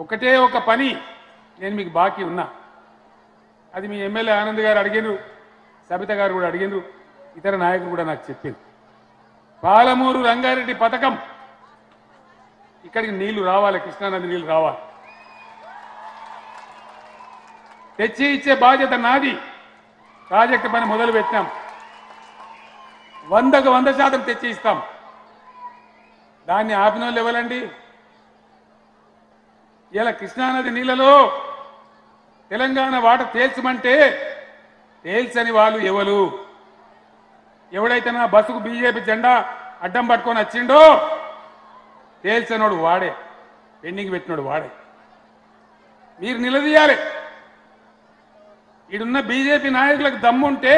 ఒకటే ఒక పని నేను మీకు బాకీ ఉన్నా. అది మీ ఎమ్మెల్యే ఆనంద్ గారు అడిగినరు, సబిత గారు కూడా అడిగినరు, ఇతర నాయకులు కూడా నాకు చెప్పారు. పాలమూరు రంగారెడ్డి పథకం ఇక్కడికి నీళ్లు రావాలి, కృష్ణానది నీళ్లు రావాలి. తెచ్చి ఇచ్చే బాధ్యత నాది. ప్రాజెక్టు పని మొదలు పెట్టినాం. 100కు 100% తెచ్చి ఇస్తాం. దాన్ని ఆపిన వాళ్ళు ఎవరండి? ఇలా కృష్ణానది నీళ్లలో తెలంగాణ వాటర్ తేల్చమంటే తేల్చని వాళ్ళు ఎవరు? ఎవడైతే నా బస్సుకు బీజేపీ జెండా అడ్డం పట్టుకొని వచ్చిండో తేల్చనోడు వాడే, పెండింగ్ పెట్టినోడు వాడే. మీరు నిలదీయాలి. ఈడున్న బీజేపీ నాయకులకు దమ్ముంటే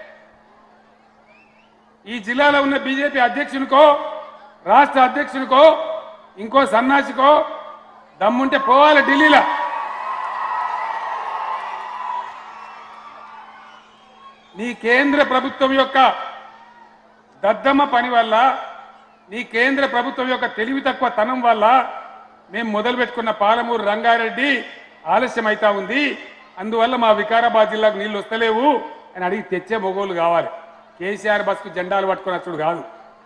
ఈ జిల్లాలో ఉన్న బీజేపీ అధ్యక్షునికో రాష్ట్ర అధ్యక్షునికో ఇంకో సన్నాసికో దమ్ముంటే పోవాలి ఢిల్లీలో. నీ కేంద్ర ప్రభుత్వం యొక్క దద్దమ్మ పని వల్ల, నీ కేంద్ర ప్రభుత్వం యొక్క తెలివి తక్కువ తనం వల్ల మేము మొదలు పెట్టుకున్న పాలమూరు రంగారెడ్డి ఆలస్యం అవుతా ఉంది. అందువల్ల మా వికారాబాద్ జిల్లాకు నీళ్లు వస్తలేవు అని అడిగి తెచ్చే మొగోళ్ళు కావాలి. కేసీఆర్ బస్కు జెండాలు పట్టుకొని వచ్చుడు కాదు.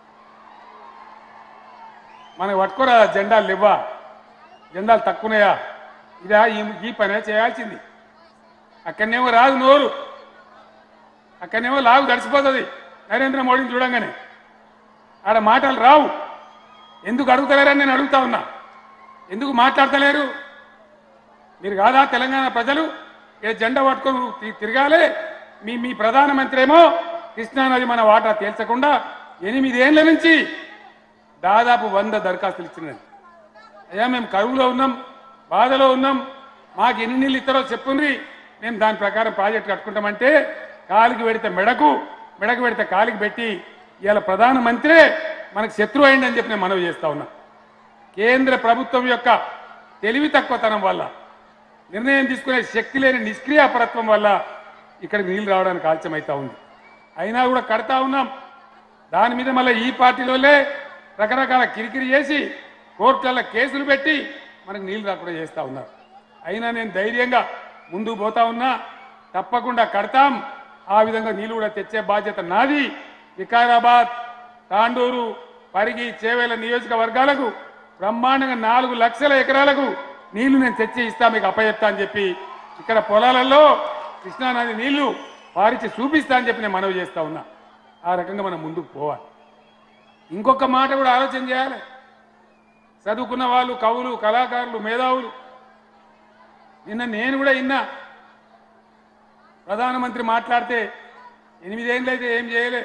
మనకు పట్టుకోరా జెండాలు ఇవ్వా, జెండాలు తక్కువనాయా? ఇదా ఈ పనే చేయాల్సింది. అక్కడనేమో రాదు నోరు, అక్కడనేమో లాగు గడిచిపోతుంది. నరేంద్ర మోడీని చూడంగానే ఆడ మాటలు రావు. ఎందుకు అడుగుతలేరని నేను అడుగుతా ఉన్నా. ఎందుకు మాట్లాడతలేరు? మీరు కాదా తెలంగాణ ప్రజలు ఏ జెండా పట్టుకొని తిరగాలి? మీ ప్రధానమంత్రి ఏమో కృష్ణానది మన వాటా తేల్చకుండా 8 ఏళ్ల నుంచి దాదాపు 100 దరఖాస్తులు ఇచ్చినది. అయ్యా మేము కరువులో ఉన్నాం, బాధలో ఉన్నాం, మాకు ఎన్ని నీళ్ళు ఇస్తారో చెప్పుండ్రి, మేము దాని ప్రకారం ప్రాజెక్టు కట్టుకుంటామంటే కాలికి పెడితే మెడకు పెడితే కాలికి పెట్టి ఇవాళ ప్రధానమంత్రే మనకు శత్రువు అయిందని చెప్పి నేను మనవి చేస్తా ఉన్నా. కేంద్ర ప్రభుత్వం యొక్క తెలివి తక్కువతనం వల్ల, నిర్ణయం తీసుకునే శక్తి లేని నిష్క్రియాపరత్వం వల్ల ఇక్కడికి నీళ్లు రావడానికి ఆలస్యం అవుతా ఉంది. అయినా కూడా కడతా ఉన్నాం. దాని మీద మళ్ళీ ఈ పార్టీలోనే రకరకాల కిరికిరి చేసి కోర్టులలో కేసులు పెట్టి మనకు నీళ్లు రాకుండా చేస్తూ ఉన్నారు. అయినా నేను ధైర్యంగా ముందుకు పోతా ఉన్నా. తప్పకుండా కడతాం. ఆ విధంగా నీళ్లు కూడా తెచ్చే బాధ్యత నాది. వికారాబాద్, తాండూరు, పరిగి, చేవేల నియోజకవర్గాలకు బ్రహ్మాండంగా 4 లక్షల ఎకరాలకు నీళ్లు నేను తెచ్చి ఇస్తా, మీకు అప్పచెప్తా అని చెప్పి ఇక్కడ పొలాలలో కృష్ణానది నీళ్లు పారించి చూపిస్తా అని చెప్పి నేను మనవి చేస్తా ఉన్నా. ఆ రకంగా మనం ముందుకు పోవాలి. ఇంకొక మాట కూడా ఆలోచన చేయాలి. చదువుకున్న వాళ్ళు, కవులు, కళాకారులు, మేధావులు, నిన్న నేను కూడా విన్నా ప్రధానమంత్రి మాట్లాడితే 8 ఏళ్ళు అయితే ఏం చేయలే,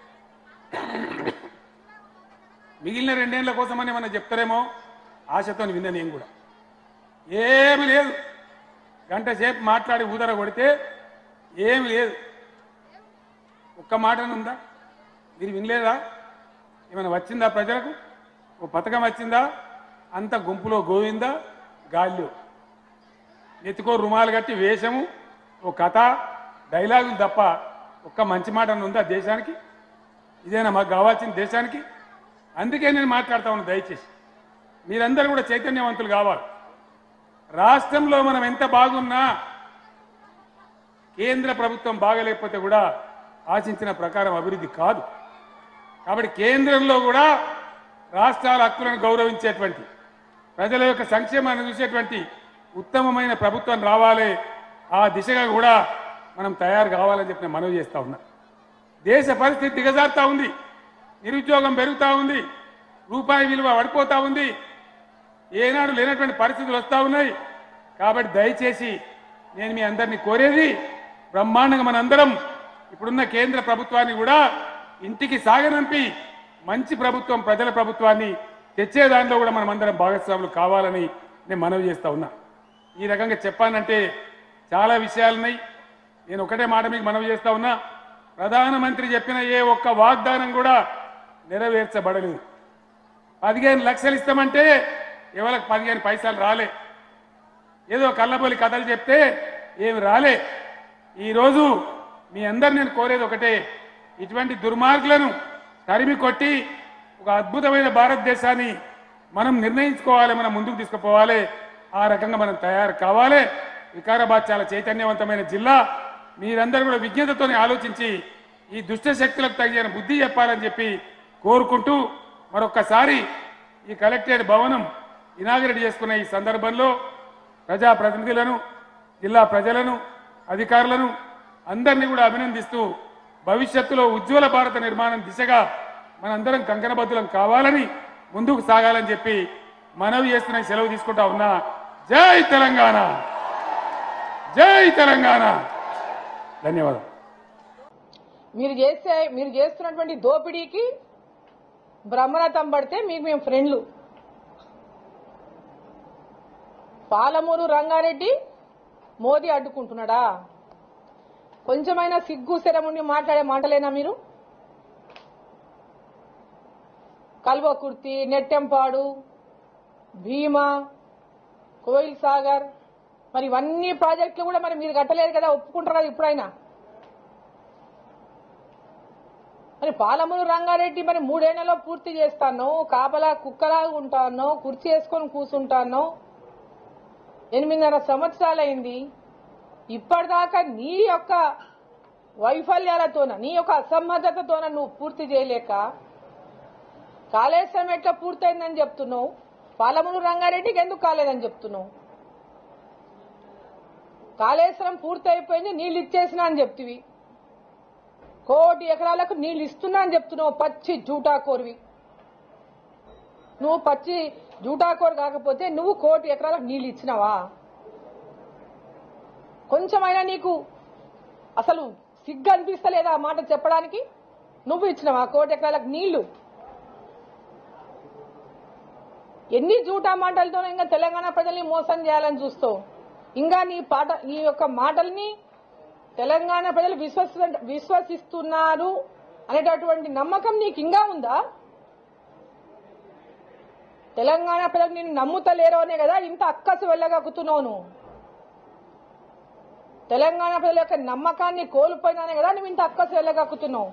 మిగిలిన 2 ఏళ్ల కోసమని మనం చెప్తారేమో ఆశతో విన్నా. నేను కూడా ఏమి లేదు, గంట సేపు మాట్లాడి ఊదర కొడితే ఏమి లేదు. ఒక్క మాటనుందా? మీరు వినలేదా? ఏమైనా వచ్చిందా ప్రజలకు? ఓ పథకం వచ్చిందా? అంత గుంపులో గోవిందా, గాల్లో నెత్తుకో రుమాలు కట్టి వేషము, ఓ కథ, డైలాగులు తప్ప ఒక్క మంచి మాట ఉందా దేశానికి? ఇదేనా మాకు కావాల్సిన దేశానికి? అందుకే నేను మాట్లాడుతా ఉన్నాను. దయచేసి మీరందరూ కూడా చైతన్యవంతులు కావాలి. రాష్ట్రంలో మనం ఎంత బాగున్నా కేంద్ర ప్రభుత్వం బాగలేకపోతే కూడా ఆశించిన ప్రకారం అభివృద్ధి కాదు. కాబట్టి కేంద్రంలో కూడా రాష్ట్రాల హక్కులను గౌరవించేటువంటి, ప్రజల యొక్క సంక్షేమాన్ని చూసేటువంటి ఉత్తమమైన ప్రభుత్వం రావాలి. ఆ దిశగా కూడా మనం తయారు కావాలని చెప్పి నేను మనవి చేస్తా ఉన్నా. దేశ పరిస్థితి దిగజారుతా ఉంది, నిరుద్యోగం పెరుగుతూ ఉంది, రూపాయి విలువ పడిపోతూ ఉంది, ఏనాడు లేనటువంటి పరిస్థితులు వస్తూ ఉన్నాయి. కాబట్టి దయచేసి నేను మీ అందరినీ కోరేది, బ్రహ్మాండంగా మనందరం ఇప్పుడున్న కేంద్ర ప్రభుత్వాన్ని కూడా ఇంటికి సాగనంపి మంచి ప్రభుత్వం, ప్రజల ప్రభుత్వాన్ని తెచ్చే దానిలో కూడా మనం అందరం భాగస్వాములు కావాలని నేను మనవి చేస్తా ఉన్నా. ఈ రకంగా చెప్పానంటే చాలా విషయాలున్నాయి. నేను ఒకటే మాట మీకు మనవి చేస్తా ఉన్నా. ప్రధానమంత్రి చెప్పిన ఏ ఒక్క వాగ్దానం కూడా నెరవేర్చబడలేదు. 15 లక్షలు ఇస్తామంటే ఎవరికి 15 పైసలు రాలే. ఏదో కళ్ళబొలి కథలు చెప్తే ఏమి రాలే. ఈరోజు మీ అందరు నేను కోరేది ఒకటే, ఇటువంటి దుర్మార్గులను తరిమి కొట్టి ఒక అద్భుతమైన భారతదేశాన్ని మనం నిర్ణయించుకోవాలి, మనం ముందుకు తీసుకుపోవాలి. ఆ ఆ రకంగా మనం తయారు కావాలి. వికారాబాద్ చాలా చైతన్యవంతమైన జిల్లా. మీరందరూ కూడా విజ్ఞతతో ఆలోచించి ఈ దుష్ట శక్తులకు తగిన బుద్ధి చెప్పాలని చెప్పి కోరుకుంటూ మరొక్కసారి ఈ కలెక్టరేట్ భవనం ఇనాగరేట్ చేసుకున్న ఈ సందర్భంలో ప్రజాప్రతినిధులను, జిల్లా ప్రజలను, అధికారులను అందరినీ కూడా అభినందిస్తూ భవిష్యత్తులో ఉజ్వల భారత నిర్మాణం దిశగా మనందరం కంకణబద్ధులం కావాలని ముందుకు సాగాలని చెప్పి మనవి చేస్తున్న సెలవు తీసుకుంటా ఉన్నా. జై తెలంగాణ, జై తెలంగాణ. ధన్యవాదాలు. మీరు చేస్తున్నటువంటి దోపిడీకి బ్రహ్మరథం పడితే మీకు మేము ఫ్రెండ్లు. పాలమూరు రంగారెడ్డి మోదీ అడ్డుకుంటున్నాడా? కొంచెమైనా సిగ్గు శరముండి మాట్లాడే మాటలేనా మీరు? కల్వకుర్తి, నెట్టెంపాడు, భీమా, కోయిల్ సాగర్, మరి ఇవన్నీ ప్రాజెక్టులు కూడా మరి మీరు కట్టలేదు కదా, ఒప్పుకుంటారు కదా ఇప్పుడైనా? మరి పాలమూరు రంగారెడ్డి మరి 3 ఏళ్లలో పూర్తి చేస్తాను, కాపలా కుక్కలాగా ఉంటాను, కుర్చీ వేసుకొని కూర్చుంటాను, 8.5 సంవత్సరాలైంది. ఇప్పటిదాకా నీ యొక్క వైఫల్యాలతోన, నీ యొక్క అసమర్థతతోన నువ్వు పూర్తి చేయలేక కాళేశ్వరం ఎట్లా పూర్తయిందని చెప్తున్నావు, పాలమూరు రంగారెడ్డికి ఎందుకు కాలేదని చెప్తున్నావు? కాళేశ్వరం పూర్తి అయిపోయింది, నీళ్ళు ఇచ్చేసినా అని చెప్తివి. 1 కోటి ఎకరాలకు నీళ్లు ఇస్తున్నా అని చెప్తున్నావు. పచ్చి జూటాకోర్వి నువ్వు. పచ్చి జూటాకోరు కాకపోతే నువ్వు 1 కోటి ఎకరాలకు నీళ్లు ఇచ్చినావా? కొంచెమైనా నీకు అసలు సిగ్గు అనిపిస్తలేదా ఆ మాట చెప్పడానికి? నువ్వు ఇచ్చినావా 1 కోటి ఎకరాలకు నీళ్లు? ఎన్ని జూటా మాటలతో ఇంకా తెలంగాణ ప్రజల్ని మోసం చేయాలని చూస్తావు. ఇంకా నీ యొక్క మాటల్ని తెలంగాణ ప్రజలు విశ్వసిస్తున్నారు అనేటటువంటి నమ్మకం నీకు ఇంకా ఉందా? తెలంగాణ ప్రజలు నిన్ను నమ్ముతలేరు అనే కదా ఇంత అక్కసు వెళ్ళగక్కుతున్నావు నువ్వు. తెలంగాణ ప్రజల యొక్క నమ్మకాన్ని కోల్పోయినానే కదా నువ్వు ఇంత అక్కసు వెళ్ళగక్కుతున్నావు.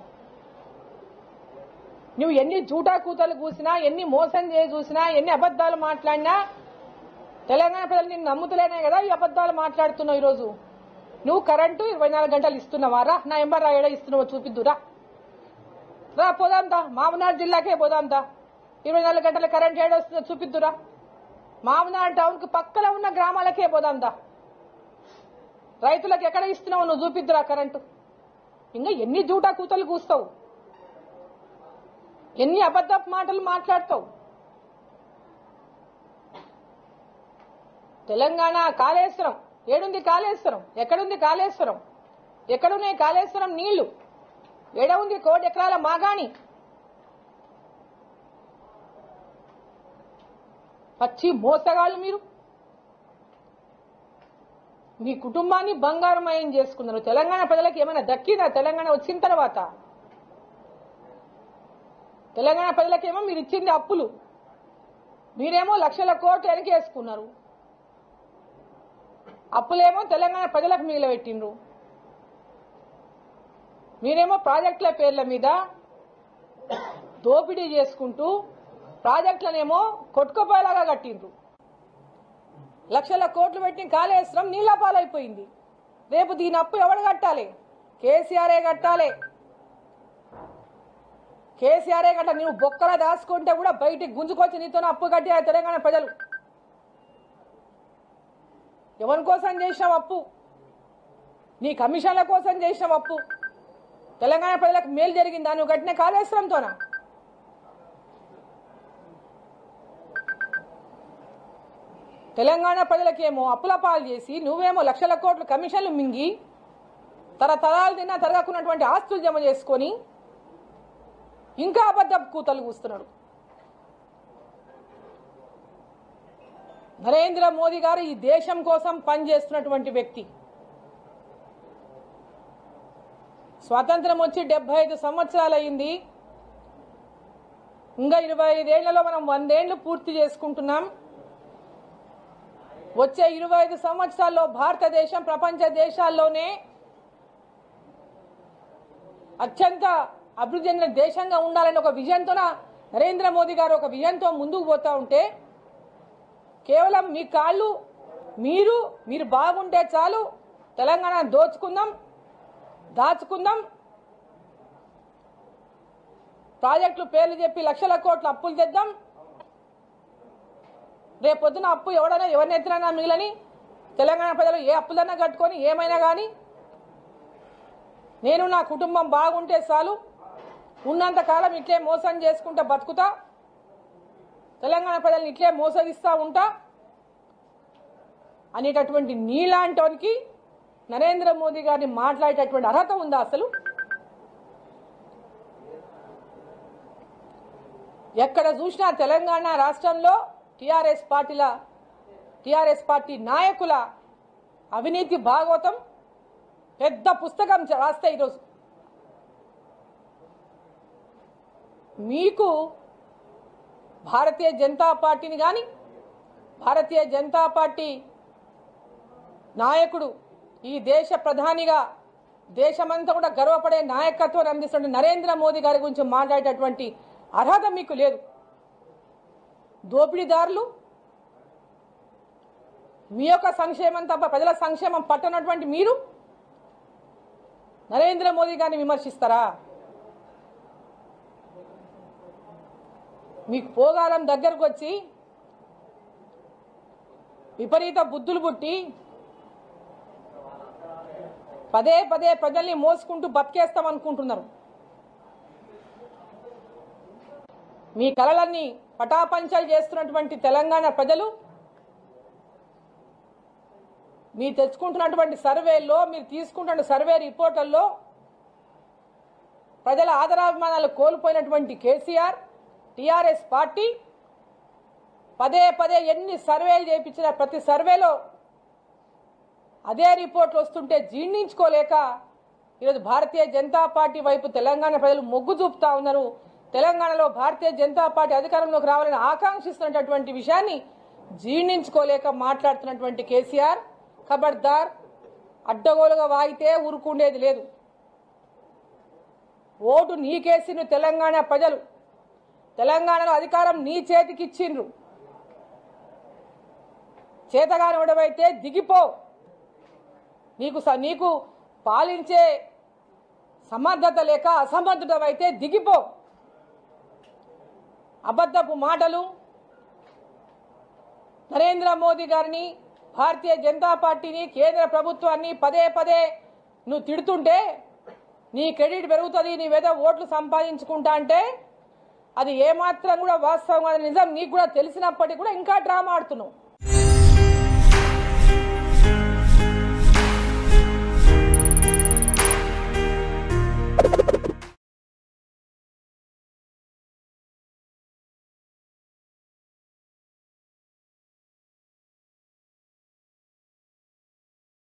నువ్వు ఎన్ని జూటా కూతలు కూసినా, ఎన్ని మోసం చేసి చూసినా, ఎన్ని అబద్దాలు మాట్లాడినా తెలంగాణ ప్రజలు నిన్ను నమ్ముతలేనే కదా ఈ అబద్దాలు మాట్లాడుతున్నావు. ఈరోజు నువ్వు కరెంటు 24 గంటలు ఇస్తున్నావా? రా, నా ఎంబర్ రాయడా ఇస్తున్నావో చూపిద్దురా. రా పోదాందా, మామనాడు జిల్లాకే పోదాందా. 24 గంటల కరెంట్ ఏడొస్తుందో చూపిద్దురా. మామనాడు టౌన్ కు పక్కన ఉన్న గ్రామాలకే పోదాందా. రైతులకు ఎక్కడ ఇస్తున్నావు నువ్వు చూపిద్దురా కరెంటు. ఇంకా ఎన్ని జూటా కూతలు కూస్తావు, ఎన్ని అబద్ధపు మాటలు మాట్లాడతావు. తెలంగాణ కాళేశ్వరం ఏడుంది? కాళేశ్వరం ఎక్కడుంది? కాళేశ్వరం ఎక్కడున్నాయి? కాళేశ్వరం నీళ్లు ఏడ ఉంది? 1 కోటి ఎకరాల మాగాణి. పచ్చి మోసగాళ్ళు మీరు. మీ కుటుంబాన్ని బంగారమయం చేసుకున్నారు. తెలంగాణ ప్రజలకు ఏమైనా దక్కిందా? తెలంగాణ వచ్చిన తర్వాత తెలంగాణ ప్రజలకేమో మీరు ఇచ్చింది అప్పులు, మీరేమో లక్షల కోట్లు వెనకేసుకున్నారు. అప్పులేమో తెలంగాణ ప్రజలకు మిగిలిపెట్టిండ్రు. మీరేమో ప్రాజెక్టుల పేర్ల మీద దోపిడీ చేసుకుంటూ ప్రాజెక్టులనేమో కొట్టుకుపోయేలాగా కట్టిండ్రు. లక్షల కోట్లు పెట్టి కాళేశ్వరం నీళ్ల పాలైపోయింది. రేపు దీని అప్పు ఎవడు కట్టాలి? కేసీఆరే కట్టాలి. కేసీఆరే కట్ట. నువ్వు బొక్కలా దాచుకుంటే కూడా బయటికి గుంజుకొచ్చి నీతోనే అప్పు కట్టి తెలంగాణ ప్రజలు. ఎవరి కోసం చేసినావు అప్పు? నీ కమిషన్ల కోసం చేసినావు అప్పు. తెలంగాణ ప్రజలకు మేలు జరిగిందా నువ్వు కట్టిన కాళేశ్వరంతోనా? తెలంగాణ ప్రజలకేమో అప్పుల పాలు చేసి నువ్వేమో లక్షల కోట్లు కమిషన్లు మింగి తరతరాలు తిన్నా తరగకున్నటువంటి ఆస్తులు జమ చేసుకొని ఇంకా అబద్ధపు కూతలు కూస్తున్నాడు. నరేంద్ర మోదీ గారు ఈ దేశం కోసం పనిచేస్తున్నటువంటి వ్యక్తి. స్వాతంత్రం వచ్చి 75 సంవత్సరాలు అయింది. ఇంకా 25 ఏళ్లలో మనం 100 ఏళ్లు పూర్తి చేసుకుంటున్నాం. వచ్చే 25 సంవత్సరాల్లో భారతదేశం ప్రపంచ దేశాల్లోనే అత్యంత అభివృద్ధి చెందిన దేశంగా ఉండాలని ఒక విజన్తో నరేంద్ర మోదీ గారు ఒక విజన్తో ముందుకు పోతా ఉంటే కేవలం మీ కాళ్ళు మీరు బాగుంటే చాలు, తెలంగాణ దోచుకుందాం, దాచుకుందాం, ప్రాజెక్టులు పేర్లు చెప్పి లక్షల కోట్ల అప్పులు తెద్దాం, రేపొద్దున అప్పు ఎవరిని ఎత్తినా మిగిలని తెలంగాణ ప్రజలు ఏ అప్పులన్నా కట్టుకొని ఏమైనా కానీ నేను నా కుటుంబం బాగుంటే చాలు, ఉన్నంతకాలం ఇట్లే మోసం చేసుకుంటా బతుకుతా, తెలంగాణ ప్రజల్ని ఇట్లే మోసగిస్తూ ఉంటా అనేటటువంటి నీలాంటికి నరేంద్ర మోదీ గారిని మాట్లాడేటటువంటి అర్హత ఉందా అసలు? ఎక్కడ చూసినా తెలంగాణ రాష్ట్రంలో టీఆర్ఎస్ పార్టీ నాయకుల అవినీతి భాగవతం పెద్ద పుస్తకం రాస్తే ఈరోజు మీకు భారతీయ జనతా పార్టీని కానీ భారతీయ జనతా పార్టీ నాయకుడు ఈ దేశ ప్రధానిగా దేశమంతా కూడా గర్వపడే నాయకత్వాన్ని అందిస్తున్న నరేంద్ర మోదీ గారి గురించి మాట్లాడేటటువంటి అర్హత మీకు లేదు. దోపిడీదారులు మీ యొక్క సంక్షేమం తప్ప ప్రజల సంక్షేమం పట్టనటువంటి మీరు నరేంద్ర మోదీ గారిని విమర్శిస్తారా? మీకు పోగాలం దగ్గరకు వచ్చి విపరీత బుద్ధులు పుట్టి పదే పదే ప్రజల్ని మోసుకుంటూ బతికేస్తామనుకుంటున్నారు. మీ కలలన్నీ పటాపంచలు చేస్తున్నటువంటి తెలంగాణ ప్రజలు మీరు తెచ్చుకుంటున్నటువంటి సర్వేల్లో, మీరు తీసుకుంటున్న సర్వే రిపోర్టుల్లో ప్రజల ఆదరాభిమానాలు కోల్పోయినటువంటి కేసీఆర్ టీఆర్ఎస్ పార్టీ పదే పదే ఎన్ని సర్వేలు చేయించినా ప్రతి సర్వేలో అదే రిపోర్ట్లు వస్తుంటే జీర్ణించుకోలేక ఈరోజు భారతీయ జనతా పార్టీ వైపు తెలంగాణ ప్రజలు మొగ్గు చూపుతా ఉన్నారు. తెలంగాణలో భారతీయ జనతా పార్టీ అధికారంలోకి రావాలని ఆకాంక్షిస్తున్నటువంటి విషయాన్ని జీర్ణించుకోలేక మాట్లాడుతున్నటువంటి కేసీఆర్ ఖబర్దార్, అడ్డగోలుగా వాగితే ఊరుకుండేది లేదు. ఓటు నీకేసిండ్రు తెలంగాణ ప్రజలు, తెలంగాణలో అధికారం నీ చేతికి ఇచ్చిండ్రు. చేతగాని వాడవైతే దిగిపో, నీకు పాలించే సమర్థత లేక అసమర్థుడవైతే దిగిపో. అబద్ధపు మాటలు నరేంద్ర మోదీ గారిని, భారతీయ జనతా పార్టీని, కేంద్ర ప్రభుత్వాన్ని పదే పదే నువ్వు తిడుతుంటే నీ క్రెడిట్ పెరుగుతుంది, నీవేదో ఓట్లు సంపాదించుకుంటా అంటే అది ఏమాత్రం కూడా వాస్తవం కాదు, నిజం నీకు కూడా తెలిసినప్పటికీ కూడా ఇంకా డ్రామా ఆడుతున్నావు.